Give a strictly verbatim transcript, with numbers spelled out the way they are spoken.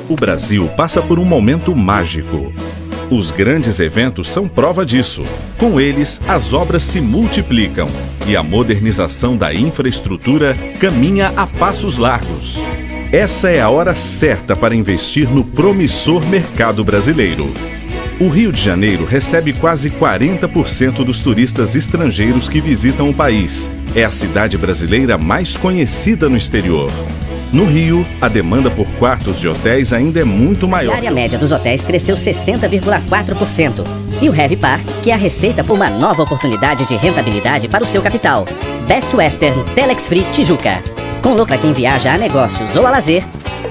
O Brasil passa por um momento mágico. Os grandes eventos são prova disso. Com eles, as obras se multiplicam e a modernização da infraestrutura caminha a passos largos. Essa é a hora certa para investir no promissor mercado brasileiro. O Rio de Janeiro recebe quase quarenta por cento dos turistas estrangeiros que visitam o país. É a cidade brasileira mais conhecida no exterior. No Rio, a demanda por quartos de hotéis ainda é muito maior. A área média dos hotéis cresceu sessenta vírgula quatro por cento. E o Heavy Park, que é a receita por uma nova oportunidade de rentabilidade para o seu capital. Best Western Telex Free Tijuca. Com lucro para quem viaja a negócios ou a lazer,